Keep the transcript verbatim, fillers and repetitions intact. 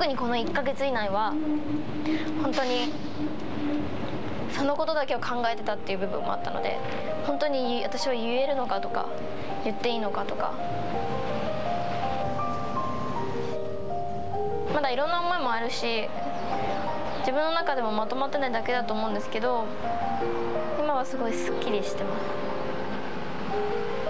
特にこのいっかげつ以内は本当にそのことだけを考えてたっていう部分もあったので、本当に私は言えるのかとか言っていいのかとか、まだいろんな思いもあるし、自分の中でもまとまってないだけだと思うんですけど、今はすごいすっきりしてます。